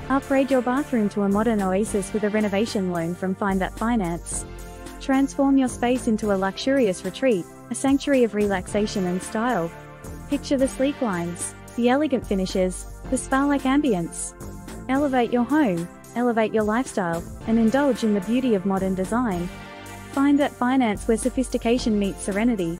Upgrade your bathroom to a modern oasis with a renovation loan from Find That Finance. Transform your space into a luxurious retreat, a sanctuary of relaxation and style. Picture the sleek lines, the elegant finishes, the spa-like ambience. Elevate your home, elevate your lifestyle, and indulge in the beauty of modern design. Find That Finance, where sophistication meets serenity.